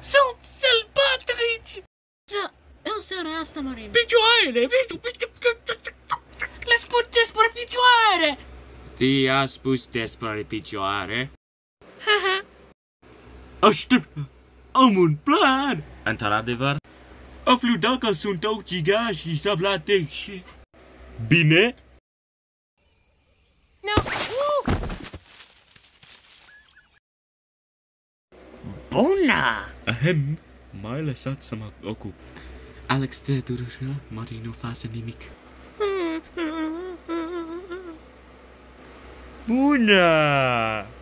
Sunt sălbatrici! În seara asta mărim. Picioarele! Le spun despre picioare! Ți-a spus despre picioare? Aștept! Am un plan! Într-adevăr? Aflu dacă sunt ucigași sablateși. Bine? Bună! Ahem, m-ai lăsat să mă ocup. Alex, te durusă, Mari nu face nimic. Bună!